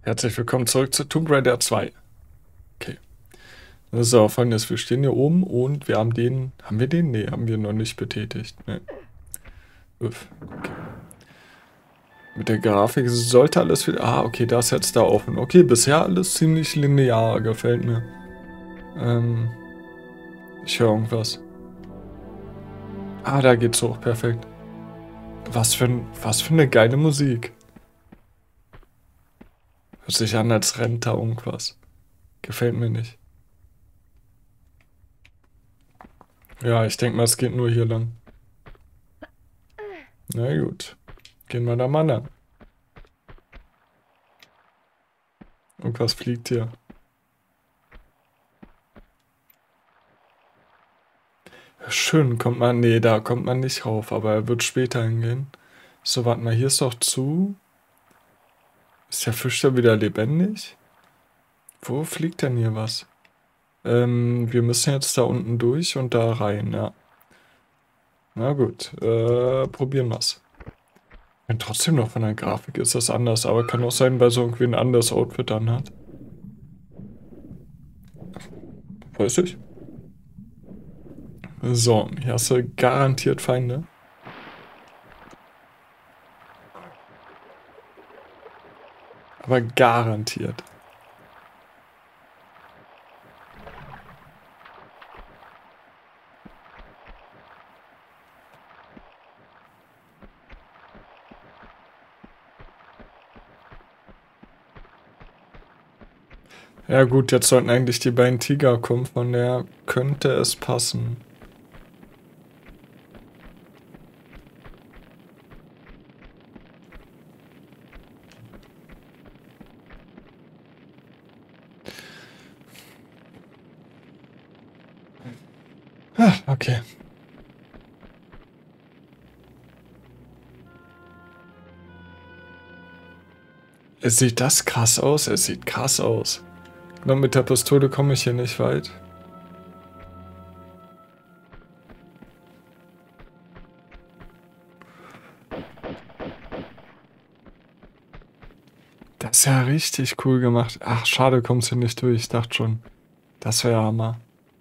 Herzlich willkommen zurück zu Tomb Raider 2. Okay. So, folgendes. Wir stehen hier oben und wir haben den. Haben wir den? Nee, haben wir noch nicht betätigt. Nee. Uff. Okay. Mit der Grafik sollte alles wieder. Ah, okay, da ist jetzt da offen. Okay, bisher alles ziemlich linear. Gefällt mir. Ähm. Ich höre irgendwas. Ah, da geht's hoch. Perfekt. Was für eine geile Musik. Hört sich an, als rennt da irgendwas. Gefällt mir nicht. Ja, ich denke mal, es geht nur hier lang. Na gut. Gehen wir da mal lang. Irgendwas fliegt hier. Schön, kommt man. Nee, da kommt man nicht rauf, aber er wird später hingehen. So, warte mal, hier ist doch zu. Ist der Fisch da wieder lebendig? Wo fliegt denn hier was? Wir müssen jetzt da unten durch und da rein, ja. Na gut, probieren wir's. Und trotzdem noch von der Grafik ist das anders, aber kann auch sein, weil so irgendwie ein anderes Outfit dann hat. Weiß ich. So, hier hast du garantiert Feinde. Aber garantiert. Ja gut, jetzt sollten eigentlich die beiden Tiger kommen, von der könnte es passen. Ah, okay. Es sieht das krass aus? Es sieht krass aus. Nur mit der Pistole komme ich hier nicht weit. Das ist ja richtig cool gemacht. Ach, schade, kommst du nicht durch. Ich dachte schon. Das wäre ja Hammer.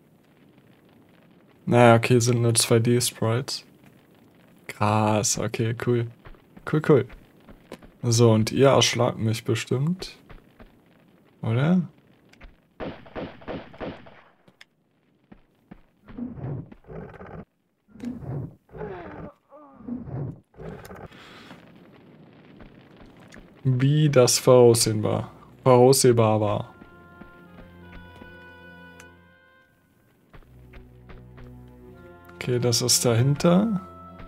Naja, okay, sind nur 2D-Sprites. Krass, okay, cool. Cool, cool. So, und ihr erschlagt mich bestimmt. Oder? Wie das voraussehbar war. Okay, das ist dahinter.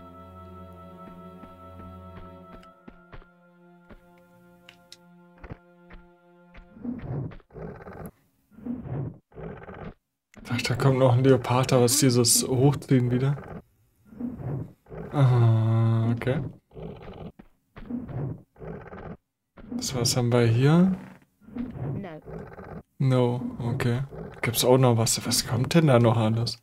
Ach, da kommt noch ein Leopard, da ist dieses Hochziehen wieder. Ah, okay. So, was haben wir hier? No, okay. Gibt's auch noch was? Was kommt denn da noch alles?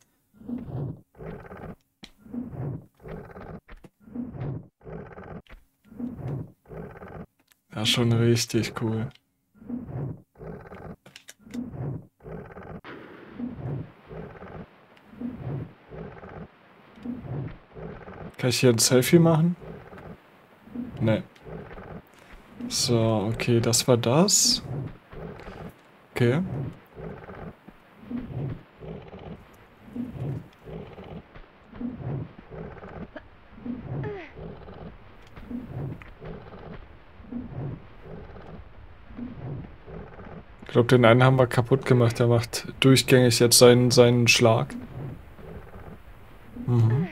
Ja, schon richtig cool. Kann ich hier ein Selfie machen? Nee. So, okay, das war das. Okay. Ich glaube, den einen haben wir kaputt gemacht. Der macht durchgängig jetzt seinen Schlag. Mhm.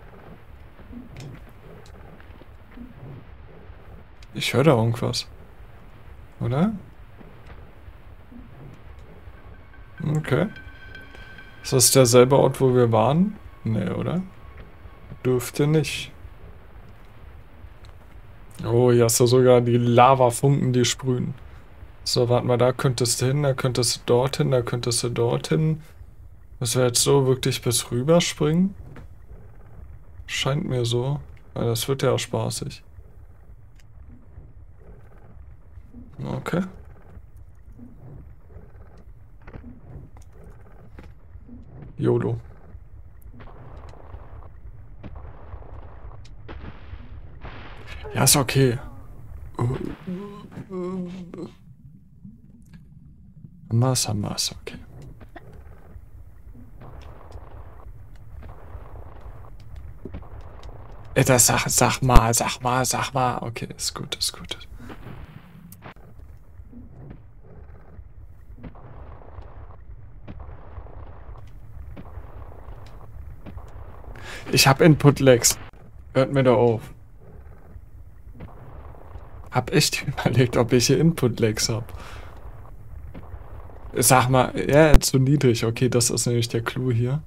Ich höre da irgendwas. Oder? Okay. Ist das derselbe Ort, wo wir waren? Nee, oder? Dürfte nicht. Oh, hier hast du sogar die Lavafunken, die sprühen. So, warte mal, da könntest du hin, da könntest du dorthin, da könntest du dorthin. Müssen wir jetzt so wirklich bis rüber springen? Scheint mir so. Weil das wird ja spaßig. Okay. YOLO. Ja, ist okay. Haben wir's, okay. Das sag mal. Okay, ist gut, ist gut. Ich hab Input-Lags. Hört mir doch auf. Hab echt überlegt, ob ich hier Input-Lags hab. Sag mal, ja, zu niedrig. Okay, das ist nämlich der Clou hier.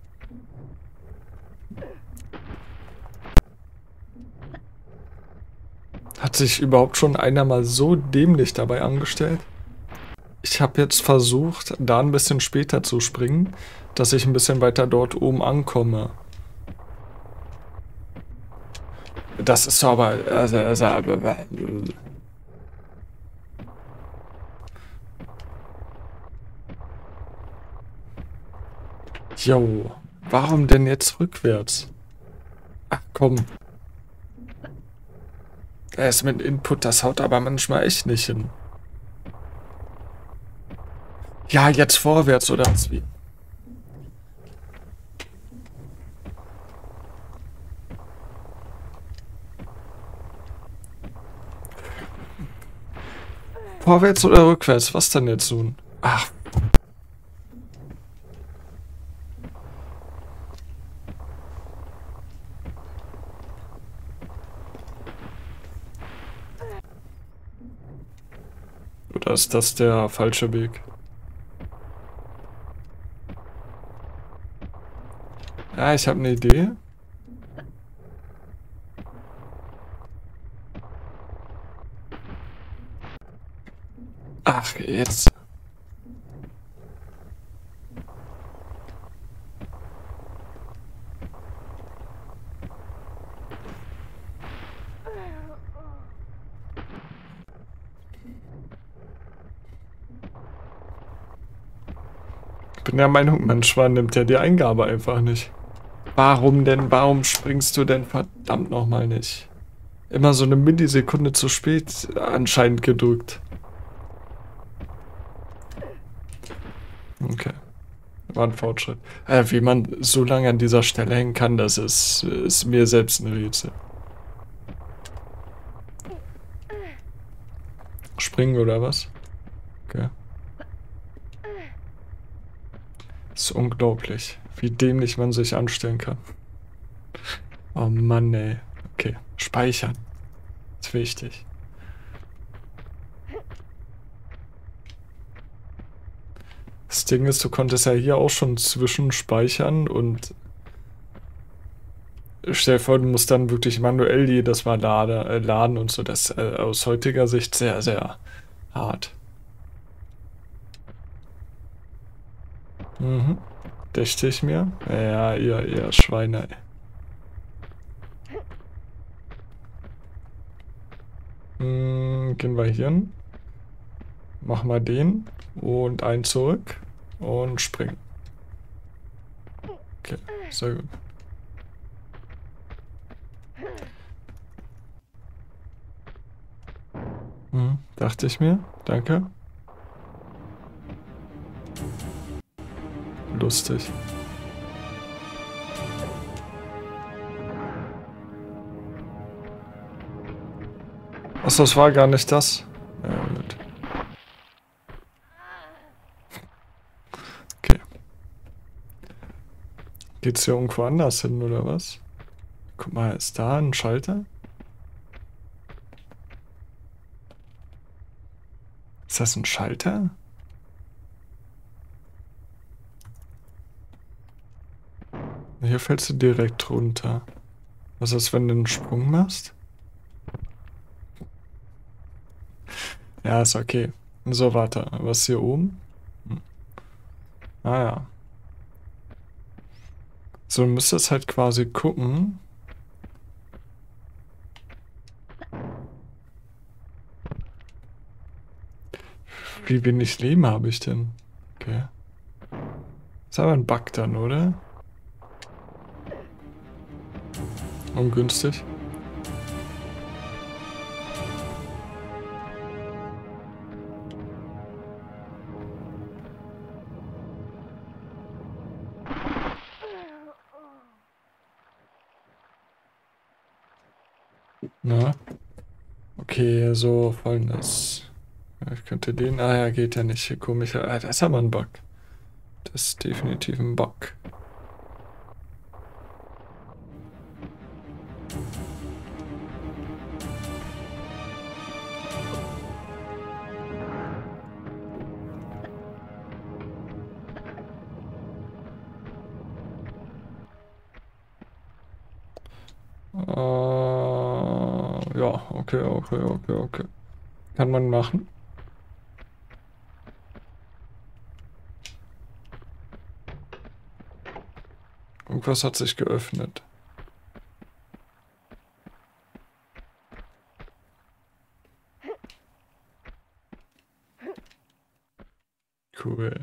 Hat sich überhaupt schon einer mal so dämlich dabei angestellt? Ich habe jetzt versucht, da ein bisschen später zu springen, dass ich ein bisschen weiter dort oben ankomme. Das ist aber... Jo, warum denn jetzt rückwärts? Ach komm. Das mit Input, das haut aber manchmal echt nicht hin. Ja, jetzt vorwärts oder was wie? Vorwärts oder rückwärts? Was denn jetzt nun? Ach. Oder ist das der falsche Weg? Ja, ich habe eine Idee. Ach, jetzt. Ich bin der Meinung, manchmal nimmt er die Eingabe einfach nicht. Warum denn? Warum springst du denn verdammt nochmal nicht? Immer so eine Millisekunde zu spät anscheinend gedrückt. Okay. War ein Fortschritt. Wie man so lange an dieser Stelle hängen kann, das ist mir selbst ein Rätsel. Springen oder was? Okay. Das ist unglaublich, wie dämlich man sich anstellen kann. Oh Mann, ey. Okay, speichern. Ist wichtig. Das Ding ist, du konntest ja hier auch schon zwischenspeichern und stell dir vor, du musst dann wirklich manuell jedes Mal laden und so. Das ist aus heutiger Sicht sehr, sehr hart. Mhm. Dächte ich mir. Ja, ihr Schweine. Gehen wir hier hin. Machen wir den. Und einen zurück. Und springen. Okay, sehr gut. Dachte ich mir. Danke. Lustig. Achso, das war gar nicht das. Ja, gut. Okay. Geht's hier irgendwo anders hin, oder was? Guck mal, ist da ein Schalter? Ist das ein Schalter? Hier fällst du direkt runter. Was ist, wenn du einen Sprung machst? Ja, ist okay. So, warte. Was ist hier oben? Ah ja. So, du müsstest halt quasi gucken. Wie wenig Leben habe ich denn? Okay. Ist aber ein Bug dann, oder? Ungünstig. Na? Okay, so folgendes. Ja, ich könnte den. Ah ja, geht ja nicht. Hier komisch. Ah, das ist aber ein Bug. Das ist definitiv ein Bug. Ja, okay. Kann man machen. Irgendwas hat sich geöffnet. Cool.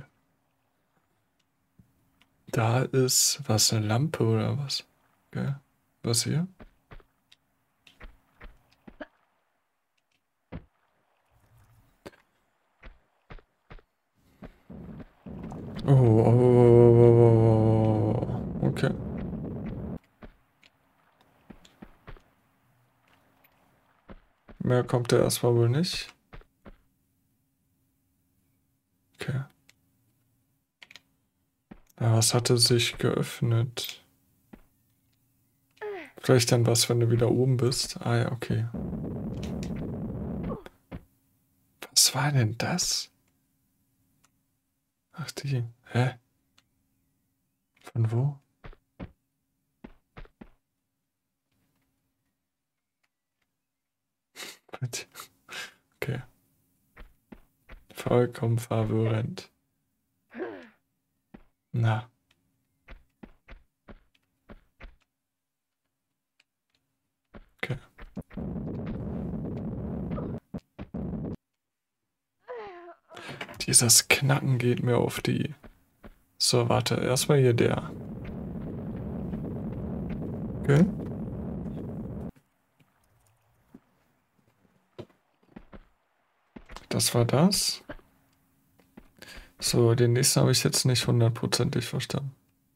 Da ist was, eine Lampe oder was? Okay. Was hier? Oh. Okay. Mehr kommt da erstmal wohl nicht. Okay. Ja, was hatte sich geöffnet? Vielleicht dann was, wenn du wieder oben bist. Ah ja, okay. Was war denn das? Ach die. Hä? Von wo? Okay. Vollkommen verwirrend. Na. Okay. Dieses Knacken geht mir auf die... So, warte. Erstmal hier der. Okay. Das war das. So, den nächsten habe ich jetzt nicht hundertprozentig verstanden.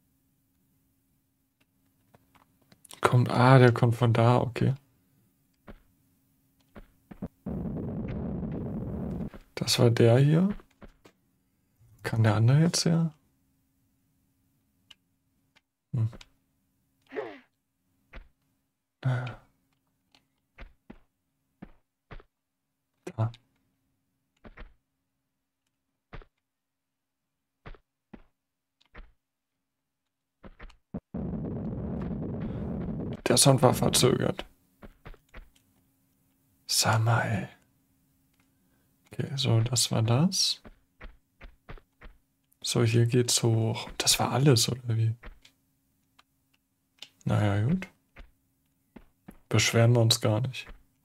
Der kommt von da, okay. Das war der hier. Kann der andere jetzt her? Hm. Da. Der Sound war verzögert. Sag mal, ey. Okay, so, das war das. So, hier geht's hoch. Das war alles, oder wie? Naja, gut. Beschweren wir uns gar nicht.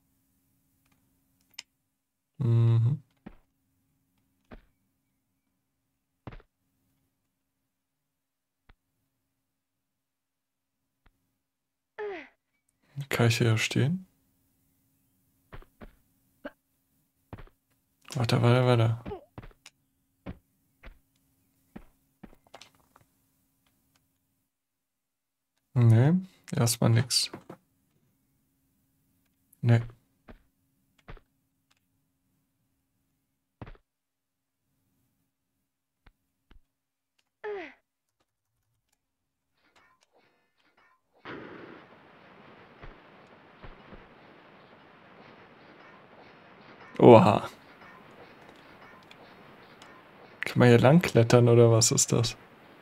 Mhm. Kann ich hier stehen? Warte. Nee, erstmal nix. Nee. Oha. Kann man hier lang klettern oder was ist das?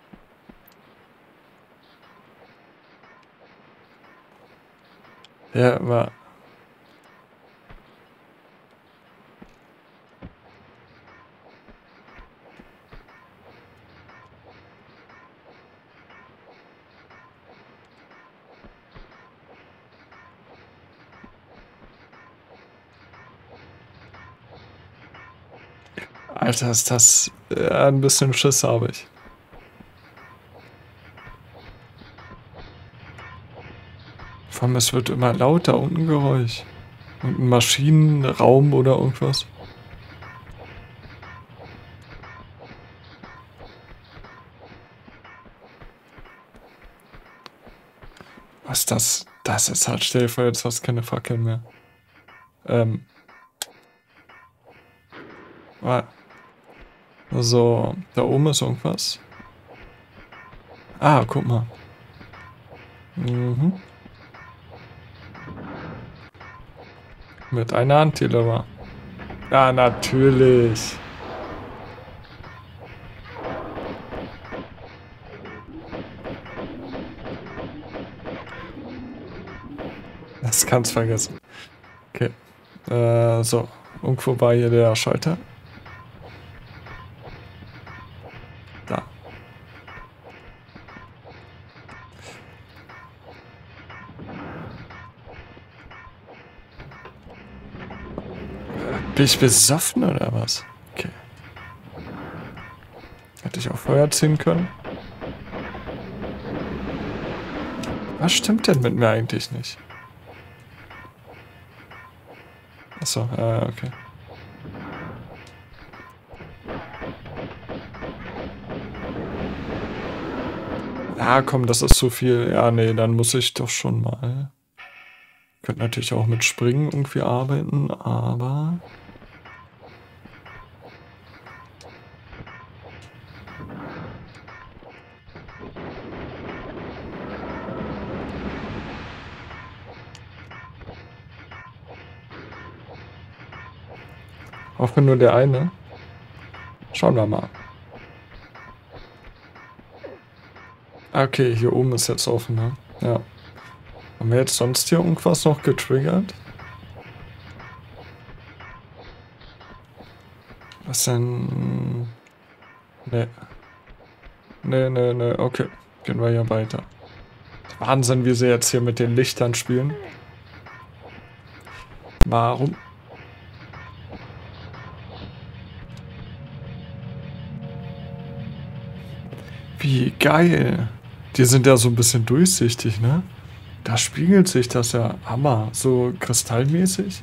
Ja, aber... Alter, ist das... ein bisschen Schiss habe ich. Komm, es wird immer lauter und ein Geräusch. Und ein Maschinenraum oder irgendwas. Was ist das? Das ist halt, stell dir vor, jetzt hast du keine Fackeln mehr. So, da oben ist irgendwas. Ah, guck mal. Mhm. Mit einer Antilope. Ja, natürlich. Das kannst du vergessen. Okay. So. Irgendwo war hier der Schalter. Da. Bin ich besoffen oder was? Okay. Hätte ich auch Feuer ziehen können? Was stimmt denn mit mir eigentlich nicht? Achso, okay. Ja, komm, das ist zu viel. Ja, nee, dann muss ich doch schon mal. Könnte natürlich auch mit Springen irgendwie arbeiten, aber. Auch wenn nur der eine. Schauen wir mal. Okay, hier oben ist jetzt offen, ne? Ja. Haben wir jetzt sonst hier irgendwas noch getriggert? Was denn? Ne. Ne, okay. Gehen wir hier weiter. Wahnsinn, wie sie jetzt hier mit den Lichtern spielen. Warum? Wie geil. Die sind ja so ein bisschen durchsichtig, ne? Da spiegelt sich das ja. Hammer. So kristallmäßig.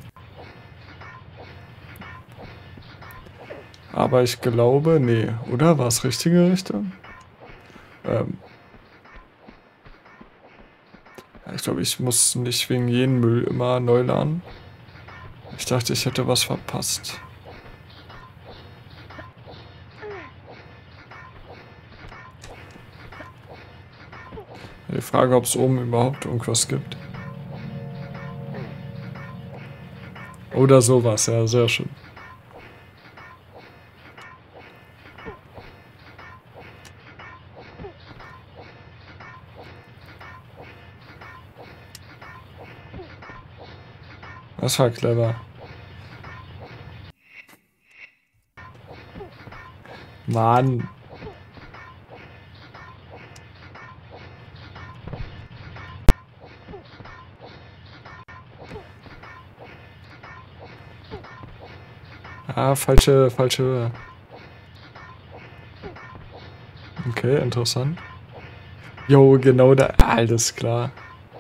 Aber ich glaube, nee. Oder? War es richtige Richtung? Ich glaube, ich muss nicht wegen jedem Müll immer neu laden. Ich dachte, ich hätte was verpasst. Die Frage, ob es oben überhaupt irgendwas gibt. Oder sowas, ja, sehr schön. Das war clever. Mann. Ah, falsche Höhe. Okay, interessant. Jo, genau da. Alles klar.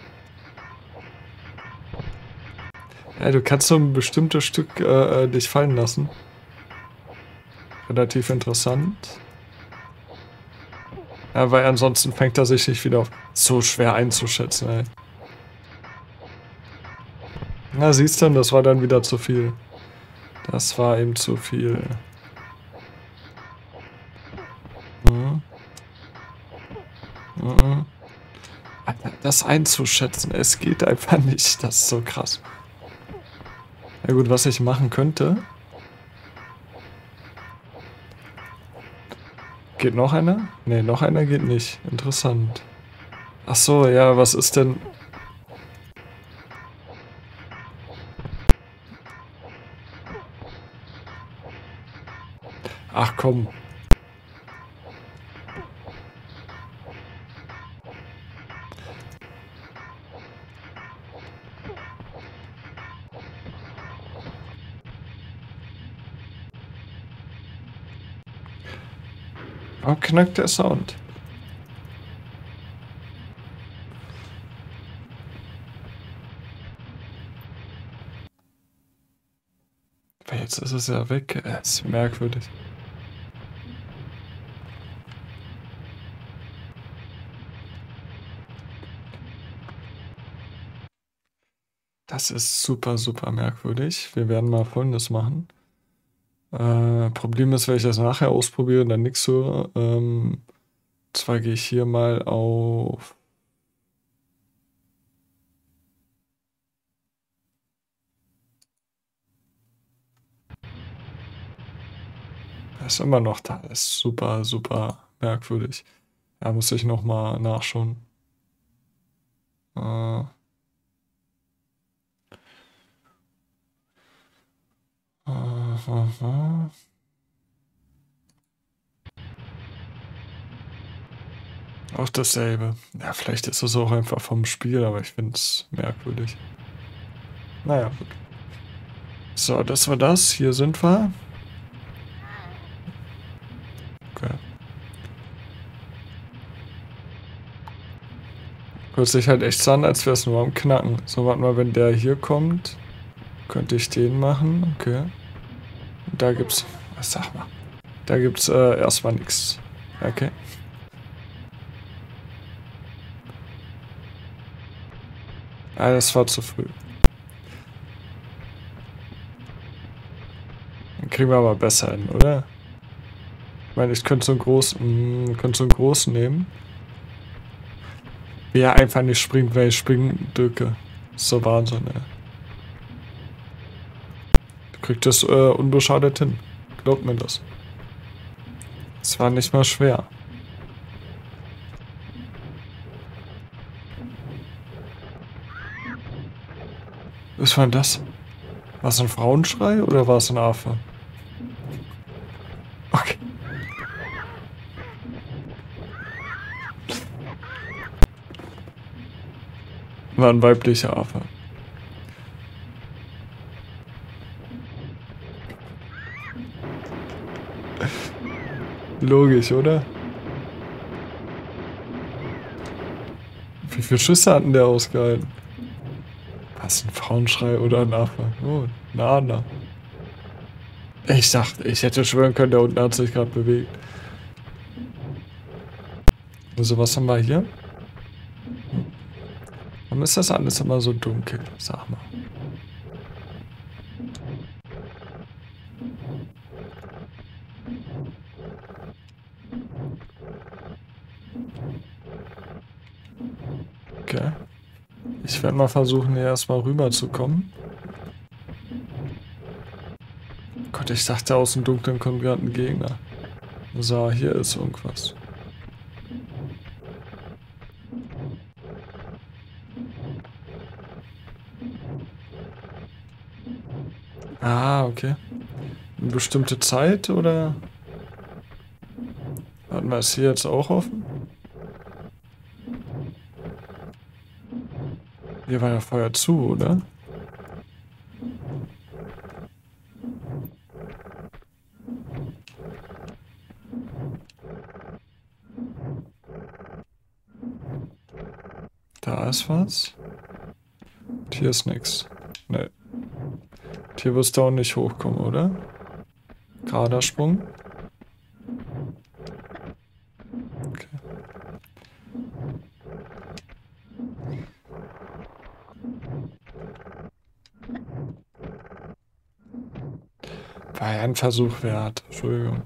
Ja, du kannst so ein bestimmtes Stück dich fallen lassen. Relativ interessant. Ja, weil ansonsten fängt er sich nicht wieder auf. So schwer einzuschätzen, ey. Na, siehst du, das war dann wieder zu viel. Das war ihm zu viel. Mhm. Mhm. Alter, das einzuschätzen, es geht einfach nicht. Das ist so krass. Ja gut, was ich machen könnte. Geht noch einer? Ne, noch einer geht nicht. Interessant. Ach so, ja, was ist denn... Ach komm. Warum knackt der Sound? jetzt ist es ja weg. Das ist merkwürdig. Das ist super, super merkwürdig. Wir werden mal Folgendes machen. Problem ist, wenn ich das nachher ausprobiere und dann nichts höre. Zwar gehe ich hier mal auf... Er ist immer noch da. Das ist super, super merkwürdig. Da muss ich nochmal nachschauen. Äh, Auch dasselbe. Ja, vielleicht ist es auch einfach vom Spiel, aber ich finde es merkwürdig. Naja, gut. So, das war das. Hier sind wir. Okay. Hört sich halt echt so an, als wäre es nur am Knacken. So, warte mal, wenn der hier kommt, könnte ich den machen. Okay. Und da gibt's... Was sag mal? Da gibt's erstmal nichts. Okay. Ah, das war zu früh. Dann kriegen wir aber besser hin, oder? Ich meine, ich könnte so einen großen nehmen. Wie er einfach nicht springt, weil ich springen drücke. Das ist so Wahnsinn, ey. Du kriegst das unbeschadet hin. Glaubt mir das. Es war nicht mal schwer. Was war denn das? War es ein Frauenschrei oder war es ein Affe? Okay. War ein weiblicher Affe. Logisch, oder? Wie viele Schüsse hatten der ausgehalten? Was, ein Frauenschrei oder ein Affe? Oh, ein Adler. Ich hätte schwören können, der unten hat sich gerade bewegt. Also, was haben wir hier? Warum ist das alles immer so dunkel? Sag mal. Okay. Ich werde mal versuchen, hier erstmal rüber zu kommen. Gott, ich dachte, aus dem Dunkeln kommt gerade ein Gegner. So, hier ist irgendwas. Ah, okay. Eine bestimmte Zeit oder? Warten wir, ist hier jetzt auch offen? Hier war ja vorher zu, oder? Da ist was. Und hier ist nichts. Ne. Und hier wirst du auch nicht hochkommen, oder? Gerader Sprung. Okay. War ja ein Versuch wert. Entschuldigung.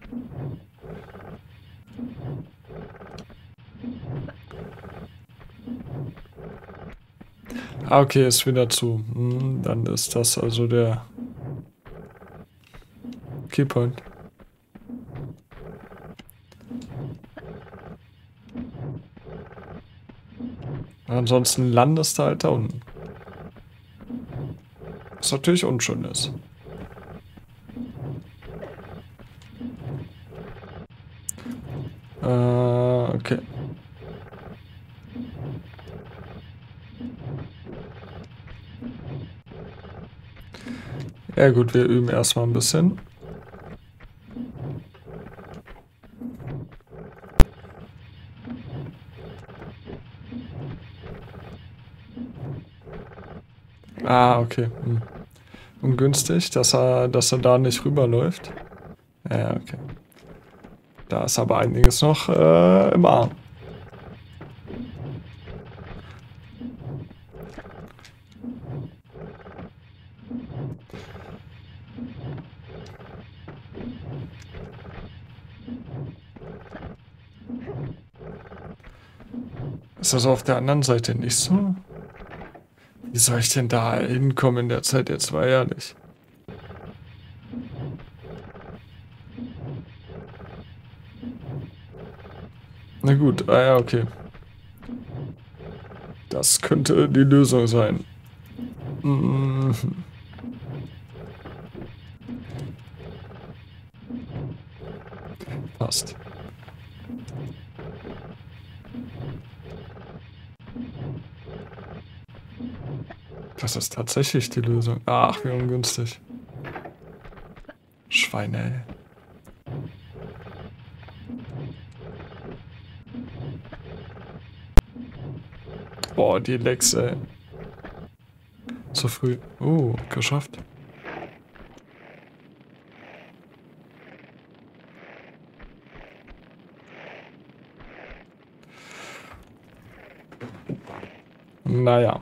Ah, okay, ist wieder zu. Dann ist das also der Keypoint. Ansonsten landest du halt da unten. Was natürlich unschön ist. Okay. Ja gut, wir üben erstmal ein bisschen. Ah, okay. ungünstig, dass er da nicht rüberläuft. Ja, okay. Da ist aber einiges noch im Arm. Ist das auf der anderen Seite nicht so? Wie soll ich denn da hinkommen in der Zeit, jetzt mal ehrlich? Na gut, ah ja, okay. Das könnte die Lösung sein. Mhm. Passt. Das ist tatsächlich die Lösung. Ach, wie ungünstig. Schweine, ey. Boah, die Lex, ey. Zu früh. Geschafft. Naja.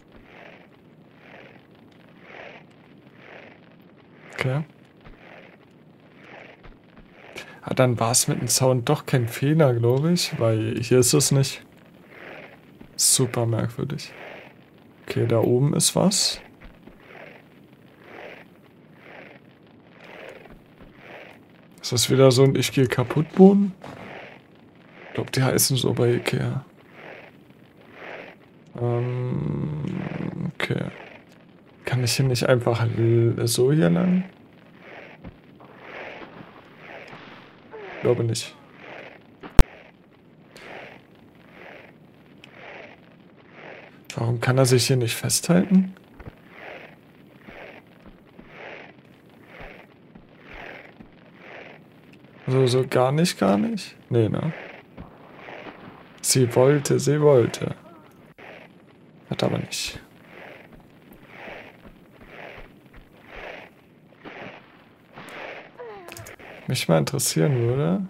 Okay. Ah, dann war es mit dem Sound doch kein Fehler, glaube ich, weil hier ist es nicht. Super merkwürdig. Okay, da oben ist was. Ist das wieder so ein Ich gehe kaputt Boden? Ich glaube, die heißen so bei Ikea. Okay. Kann ich hier nicht einfach so hier lang? Glaube nicht. Warum kann er sich hier nicht festhalten? Also so gar nicht, gar nicht? Nee, ne? Sie wollte. Hat aber nicht. Mich mal interessieren würde.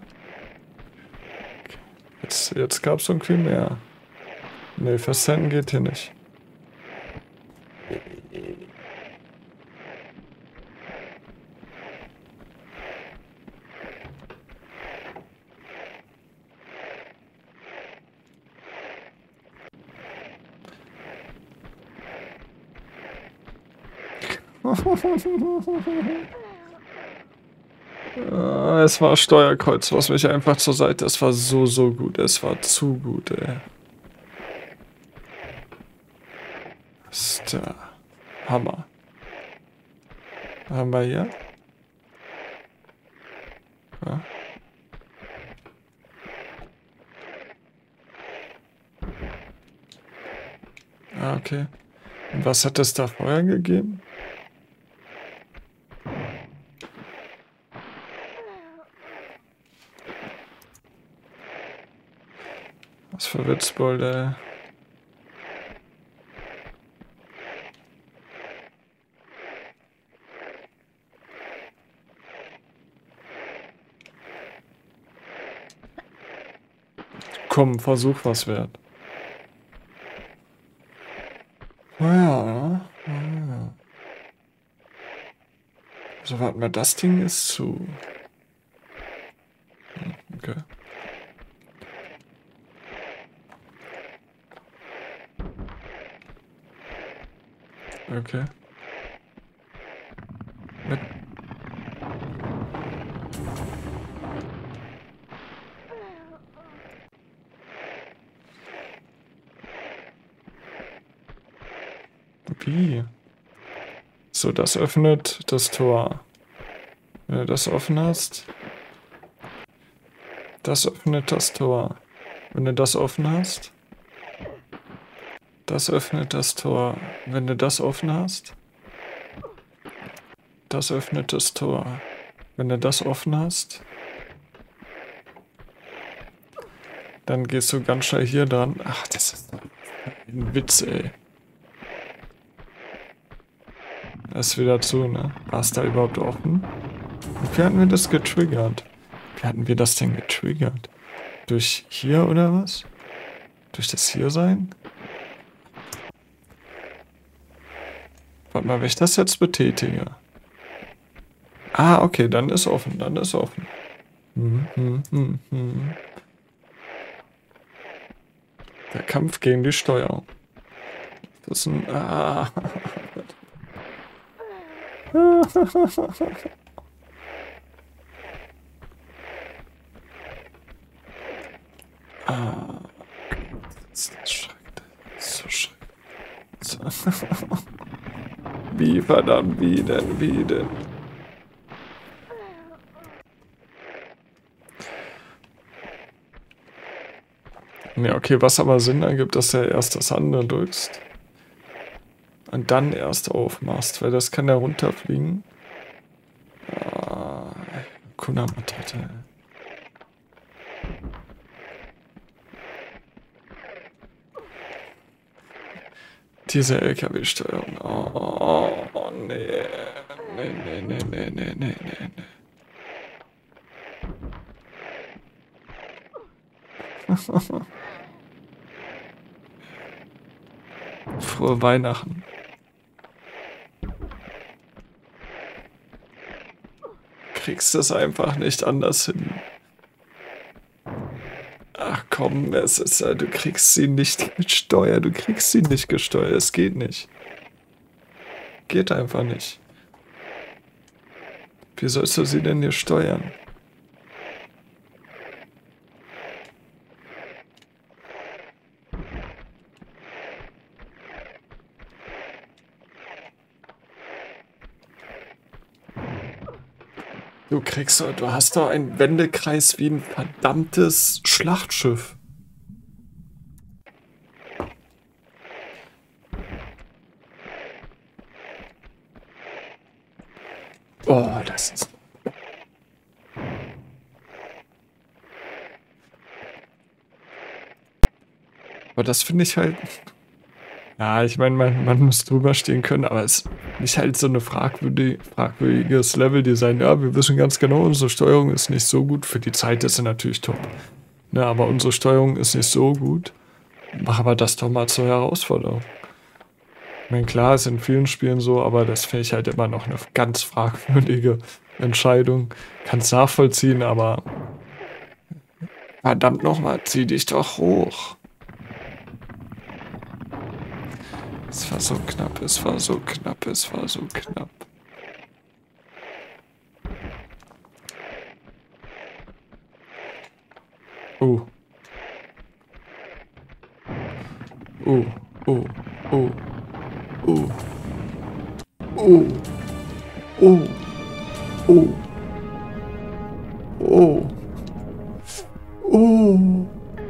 Jetzt gab es irgendwie mehr. Nee, festhalten geht hier nicht. Es war Steuerkreuz, was mich einfach zur Seite. Es war so gut. Es war zu gut, ey. Das ist der Hammer. Haben wir hier? Ja. Ah, okay. Und was hat es da vorher gegeben? Was für Witzbold, ey. Komm, Versuch was wert. Ja. So, warten wir, das Ding ist zu. Okay. Okay. Mit Wie? So, das öffnet das Tor. Wenn du das offen hast, das öffnet das Tor. Wenn du das offen hast, das öffnet das Tor. Wenn du das offen hast, das öffnet das Tor. Wenn du das offen hast, dann gehst du ganz schnell hier dran. Ach, das ist ein Witz, ey. ist wieder zu, ne? War es da überhaupt offen? Und wie hatten wir das getriggert? Wie hatten wir das denn getriggert? Durch hier oder was? Durch das hier sein? Warte mal, wenn ich das jetzt betätige. Ah, okay, dann ist offen, dann ist offen. Der Kampf gegen die Steuerung. Das ist ein... Ah. Ah. Das ist schrecklich. So schrecklich. Wie verdammt, wie denn, wie denn? Ja, okay, was aber Sinn ergibt, dass er erst das andere drückst und dann erst aufmachst, weil das kann ja runterfliegen. Ah, Hakuna Matata. Diese LKW-Steuerung. Oh, nee. Nee. Frohe Weihnachten. Kriegst es einfach nicht anders hin. Ach komm, es ist, du kriegst sie nicht mit Steuer, du kriegst sie nicht gesteuert, es geht nicht. Geht einfach nicht. Wie sollst du sie denn hier steuern? Du hast doch einen Wendekreis wie ein verdammtes Schlachtschiff. Oh, das ist... Aber das finde ich halt... Ja, ich meine, man muss drüber stehen können, aber es ist nicht halt so eine fragwürdiges Leveldesign. Ja, wir wissen ganz genau, unsere Steuerung ist nicht so gut. Für die Zeit ist sie natürlich top. Ne, aber unsere Steuerung ist nicht so gut. Mach aber das doch mal zur Herausforderung. Ich meine, klar, ist in vielen Spielen so, aber das finde ich halt immer noch eine ganz fragwürdige Entscheidung. Kann's nachvollziehen, aber verdammt nochmal, zieh dich doch hoch. Es war so knapp, es war so knapp, es war so knapp. Oh. Oh, oh, oh, oh. Oh. Oh. Oh. Oh. Oh.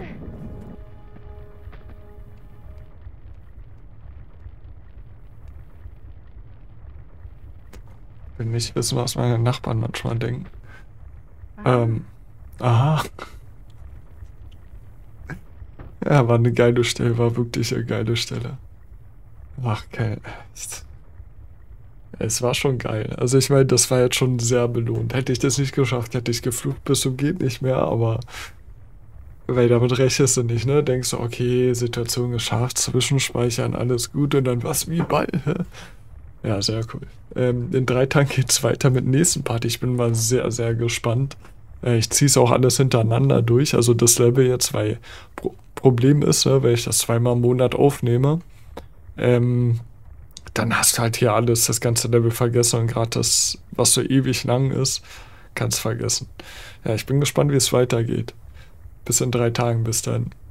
Ich will nicht wissen, was meine Nachbarn manchmal denken. Aha. Ja, war eine geile Stelle, war wirklich eine geile Stelle. Ach, geil. Es war schon geil. Also ich meine, das war jetzt schon sehr belohnt. Hätte ich das nicht geschafft, hätte ich geflucht bis zum geht nicht mehr, aber weil damit rechnest du nicht, ne? Denkst du, okay, Situation geschafft, Zwischenspeichern, alles gut und dann was wie Ball, hä? Ja, sehr cool. In 3 Tagen geht's weiter mit dem nächsten Part. Ich bin mal sehr, sehr gespannt. Ich ziehe es auch alles hintereinander durch. Also das Level jetzt, weil Problem ist, ne, wenn ich das 2-mal im Monat aufnehme, dann hast du halt hier alles, das ganze Level vergessen und gerade das, was so ewig lang ist, kannst vergessen. Ja, ich bin gespannt, wie es weitergeht. Bis in 3 Tagen, bis dann.